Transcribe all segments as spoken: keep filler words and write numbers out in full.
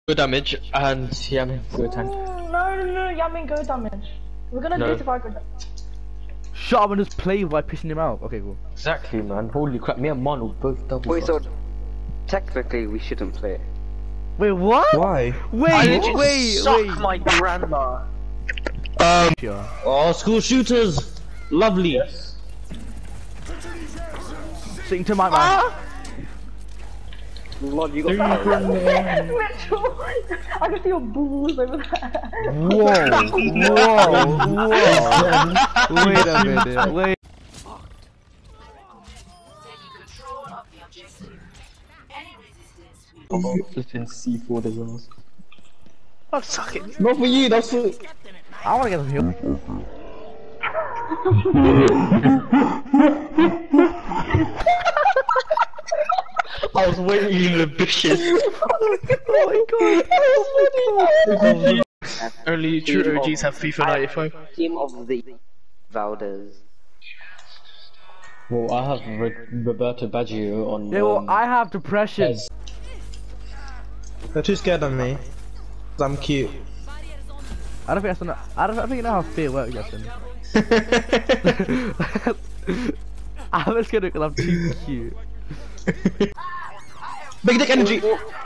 Good damage and Yamin good tank. No, no, no, Yamin go damage. We're gonna No. do it if I go damage. Shut up and just play by pissing him out. Okay, cool. Exactly, man. Holy crap, me and Mon will both double. Wait, so technically we shouldn't play. Wait, what? Why? Wait, wait, wait, Suck wait. my grandma. Um. Yeah. Oh, school shooters. Lovely. Yes. Sing to my man. Lord, you got that. Mitchell, I can see your balls over there. Whoa, whoa, whoa. Wait a minute, wait. Flipping C four as well. Oh, suck it. Not for you, that's for... I wanna get him here. I was waiting in the bushes. Oh my god. Only true O Gs have FIFA ninety-five. Team of the Valdez. Well, I have Re Roberto Baggio on. Yeah, well, um, I have depression. They're too scared of me. 'Cause I'm cute. I don't think that's enough. I don't, I don't think you know how fear works, Justin. I'm just kidding because I'm too cute. Big dick energy!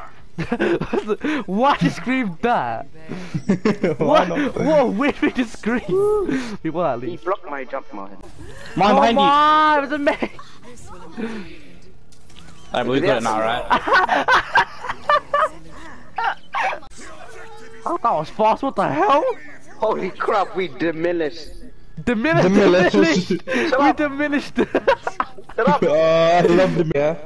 Why did you scream that? Why What? not? What a weird thing to scream! People at He least. blocked my jump, Martin. Mine Oh behind you! my! It was a me! Alright, but we got it now, right? Oh, that was fast, what the hell? Holy crap, we diminished. Diminished! Diminished. Diminished! Shut We up. diminished! Shut up! Uh, I love the yeah.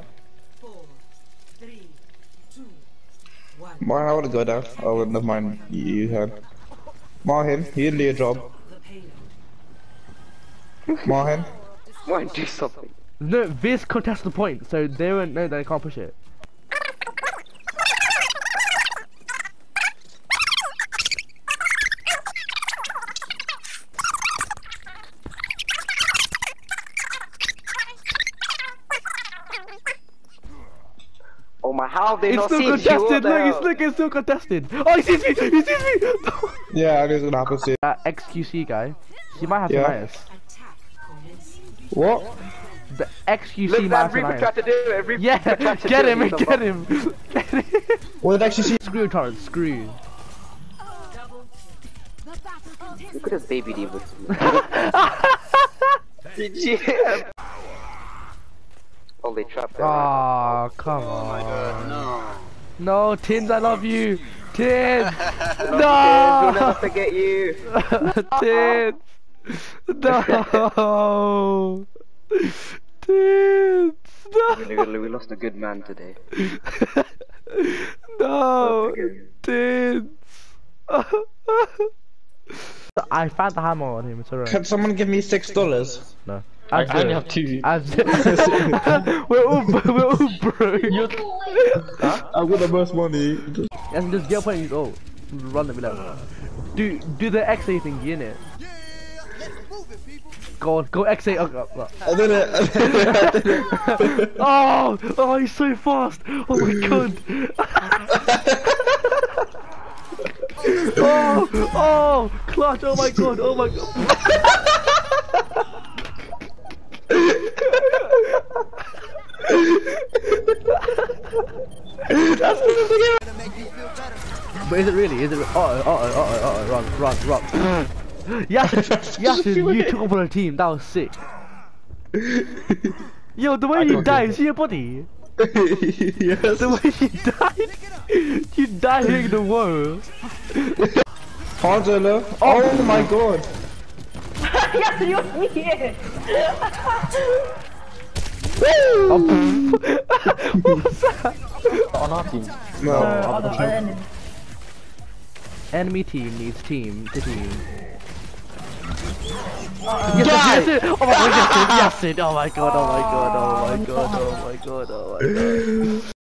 Mar, I wanna go down. I wouldn't have mind you had. Marhin, you didn't do your job. Marhin. Why do something? No, this contests the point, so they won't know that they can't push it. Oh my, how have they It's not still seen you? contested, What the look, it's, hell? look, it's still contested. Oh, he sees me, he sees me! Yeah, I guess it's gonna happen soon. That X Q C guy, he might have Yeah. tinnitus. What? The X Q C Look, might that have Reaper tinnitus. tried to do it. Reaper Yeah, tried to get do him, it. get him! Get him! What did I actually see? Screw Torrance, screw. Look at this baby diva. Yeah. Oh, they trapped her. Aw, come on. No. No, Tins, I love you! Tins! We'll No! never forget you. Tins! No! Tins! We, No! we lost a good man today. No! Okay. Tins! I found the hammer on him, it's alright. Can someone give me six dollars? No. I, I've I only have two. I've we're all we're all broke. Huh? I've got the most money. And just get up and use ult. Run them below. Do do the X A thing in it. Go on, go X A. Oh, oh, oh. I did it. I did it. I did it. Oh, oh, he's so fast. Oh my god. Oh, oh, clutch. Oh my god. Oh my god. But is it really? Is it? Uh oh, uh oh, uh oh, uh oh, run, run, run. Yes, yes, you took over the team. That was sick. Yo, the way you died, see your body? Yes. The way you died, you died hitting the wall. Angela. Oh my god. Yes, you're here! Oh, what was that? On our team. No. Uh, other enemy. Enemy team needs team to team. Uh, Yes, yes, yes, yes. Oh my god, yes, yes, yes. Oh my god, oh my god, oh my god, oh my god, oh my god.